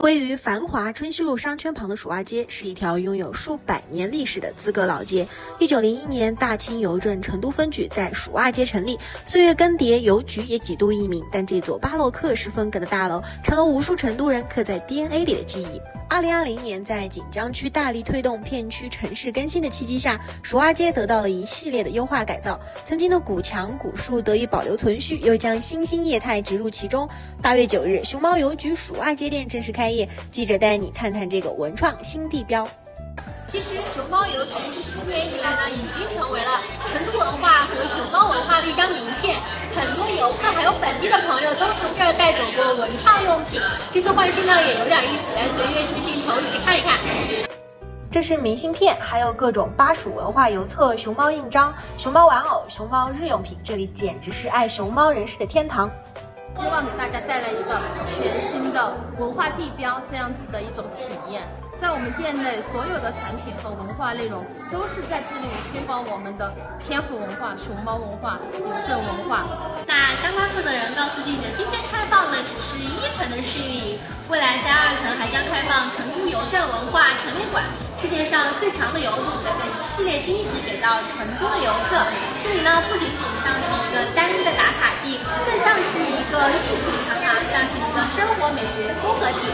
位于繁华春熙路商圈旁的蜀袜街是一条拥有数百年历史的资格老街。1901年，大清邮政成都分局在蜀袜街成立。岁月更迭，邮局也几度易名，但这座巴洛克式风格的大楼成了无数成都人刻在 DNA 里的记忆。2020年，在锦江区大力推动片区城市更新的契机下，蜀袜街得到了一系列的优化改造。曾经的古墙古树得以保留存续，又将新兴业态植入其中。8月9日，熊猫邮局蜀袜街店正式开业，记者带你探探这个文创新地标。 其实熊猫邮局10年以来呢，已经成为了成都文化和熊猫文化的一张名片。很多游客还有本地的朋友都从这儿带走过文创用品。这次换新呢也有点意思，来随月溪的镜头一起看一看。 这是明信片，还有各种巴蜀文化邮册、熊猫印章、熊猫玩偶、熊猫日用品，这里简直是爱熊猫人士的天堂。 希望给大家带来一个全新的文化地标这样子的一种体验。在我们店内，所有的产品和文化内容都是在致力于推广我们的天府文化、熊猫文化、邮政文化。 那相关负责人告诉记者，今天开放的只是1层的试运营，未来在2层还将开放成都邮政文化陈列馆，世界上最长的邮路等等一系列惊喜给到成都的游客。这里呢不仅仅像是一个单一的打卡地，更像是一个艺术长廊，像是一个生活美学综合体。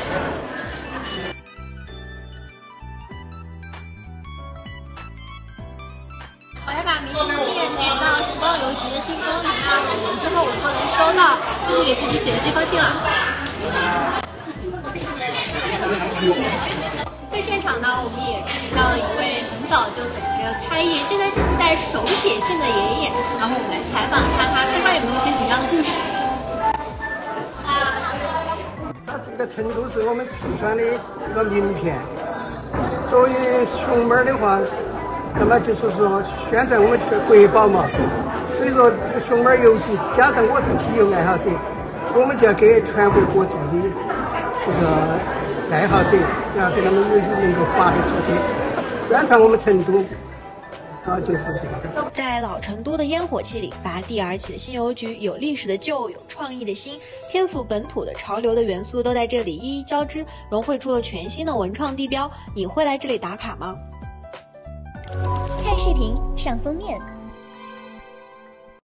我要把明信片填到时报邮局的信封里，5年之后我就能收到自己给自己写的这封信了。在现场呢，我们也注意到了一位很早就等着开业，现在正在手写信的爷爷，然后我们来采访一下他，看看有没有一些什么样的故事。 这个成都是我们四川的一个名片，作为熊猫的话，那么就是说宣传我们国宝嘛，所以说这个熊猫邮局加上我是集邮爱好者，我们就要给全国各地的这个爱好者，要给他们能够发得出去，宣传我们成都。就是这个， 在老成都的烟火气里，拔地而起的新邮局，有历史的旧，有创意的新，天府本土的潮流的元素都在这里一一交织，融汇出了全新的文创地标。你会来这里打卡吗？ 看视频上封面。